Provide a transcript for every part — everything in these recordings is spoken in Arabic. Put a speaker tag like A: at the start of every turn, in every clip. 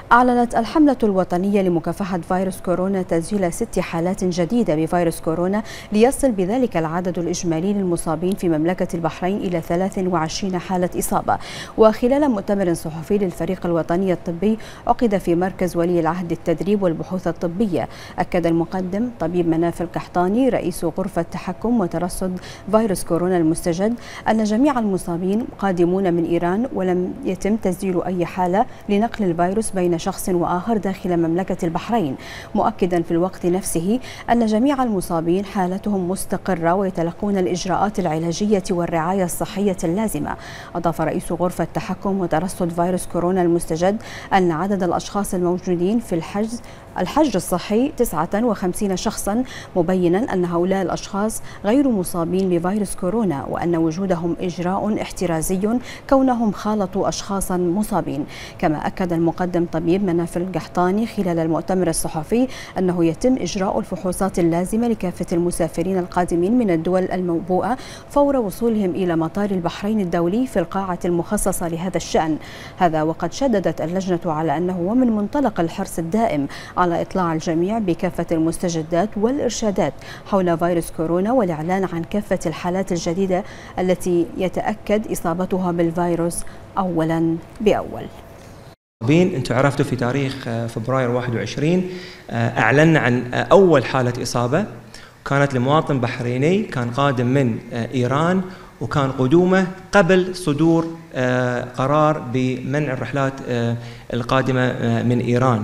A: أعلنت الحملة الوطنية لمكافحة فيروس كورونا تسجيل 6 حالات جديدة بفيروس كورونا، ليصل بذلك العدد الإجمالي للمصابين في مملكة البحرين إلى 23 حالة إصابة. وخلال مؤتمر صحفي للفريق الوطني الطبي عقد في مركز ولي العهد للتدريب والبحوث الطبية، أكد المقدم طبيب مناف القحطاني رئيس غرفة تحكم وترصد فيروس كورونا المستجد أن جميع المصابين قادمون من إيران، ولم يتم تسجيل أي حالة لنقل الفيروس بين شخص وآخر داخل مملكة البحرين، مؤكدا في الوقت نفسه أن جميع المصابين حالتهم مستقرة ويتلقون الإجراءات العلاجية والرعاية الصحية اللازمة. أضاف رئيس غرفة تحكم وترصد فيروس كورونا المستجد أن عدد الأشخاص الموجودين في الحجر الصحي 59 شخصا، مبينا أن هؤلاء الأشخاص غير مصابين بفيروس كورونا، وأن وجودهم إجراء احترازي كونهم خالطوا أشخاصا مصابين. كما أكد المقدم طبيب مناف القحطاني خلال المؤتمر الصحفي أنه يتم إجراء الفحوصات اللازمة لكافة المسافرين القادمين من الدول الموبوءة فور وصولهم إلى مطار البحرين الدولي في القاعة المخصصة لهذا الشأن. هذا وقد شددت اللجنة على أنه ومن منطلق الحرص الدائم على إطلاع الجميع بكافة المستجدات والإرشادات حول فيروس كورونا، والإعلان عن كافة الحالات الجديدة التي يتأكد إصابتها بالفيروس أولا بأول.
B: انتم عرفتوا في تاريخ فبراير 21 اعلنا عن اول حاله اصابه، كانت لمواطن بحريني كان قادم من ايران، وكان قدومه قبل صدور قرار بمنع الرحلات القادمه من ايران.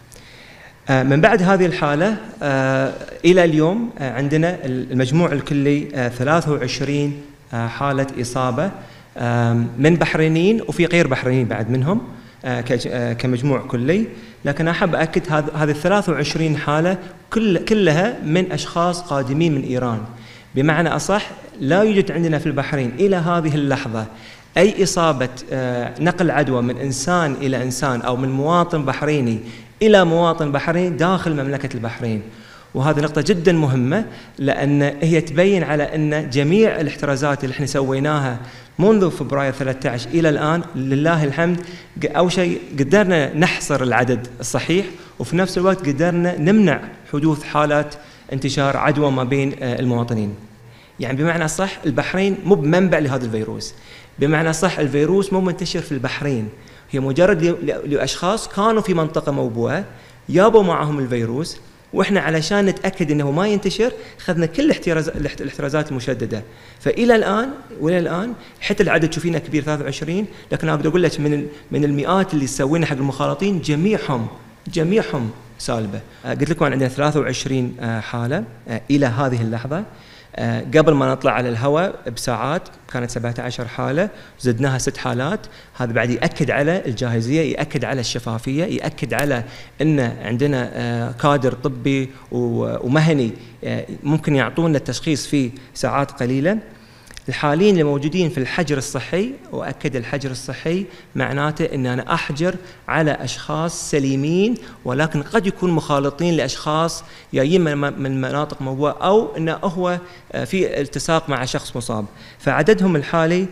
B: من بعد هذه الحاله الى اليوم عندنا المجموع الكلي 23 حاله اصابه من بحرينيين وفي غير بحرينيين بعد منهم كمجموع كلي. لكن أحب أكد هذه 23 حالة كلها من أشخاص قادمين من إيران، بمعنى أصح لا يوجد عندنا في البحرين إلى هذه اللحظة أي إصابة نقل عدوى من إنسان إلى إنسان أو من مواطن بحريني إلى مواطن بحريني داخل مملكة البحرين. وهذه نقطة جدا مهمة، لأن هي تبين على أن جميع الاحترازات اللي احنا سويناها منذ فبراير 13 إلى الآن لله الحمد، أول شيء قدرنا نحصر العدد الصحيح، وفي نفس الوقت قدرنا نمنع حدوث حالات انتشار عدوى ما بين المواطنين. يعني بمعنى صح البحرين مو بمنبع لهذا الفيروس، بمعنى صح الفيروس مو منتشر في البحرين، هي مجرد لأشخاص كانوا في منطقة موبوءة جابوا معهم الفيروس، واحنا علشان نتاكد انه ما ينتشر اخذنا كل الاحترازات المشدده. فالى الان حتى العدد تشوفينه كبير 23، لكن اقدر اقول لك من المئات اللي سوينا حق المخالطين جميعهم سالبه. قلت لكم عندنا 23 حاله الى هذه اللحظه. قبل ما نطلع على الهواء بساعات كانت 17 حالة، زدناها 6 حالات. هذا بعد يأكد على الجاهزية، يأكد على الشفافية، يأكد على أن عندنا كادر طبي ومهني ممكن يعطونا التشخيص في ساعات قليلة. الحالين اللي موجودين في الحجر الصحي، وأكد الحجر الصحي معناته أن أنا أحجر على أشخاص سليمين، ولكن قد يكون مخالطين لأشخاص جايين من مناطق موبوءة، أو أنه هو في التصاق مع شخص مصاب. فعددهم الحالي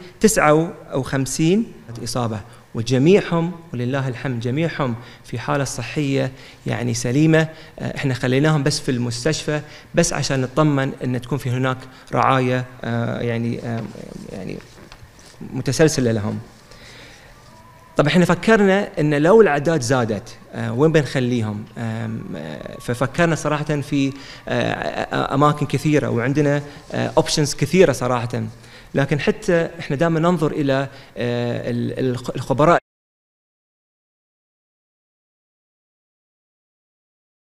B: 59 إصابة، وجميعهم ولله الحمد جميعهم في حالة صحية يعني سليمة. احنا خليناهم بس في المستشفى بس عشان نطمن ان تكون في هناك رعاية يعني متسلسلة لهم. طب احنا فكرنا ان لو الاعداد زادت وين بنخليهم؟ ففكرنا صراحة في اماكن كثيرة، وعندنا اوبشنز كثيرة صراحة، لكن حتى احنا دائما ننظر الى الخبراء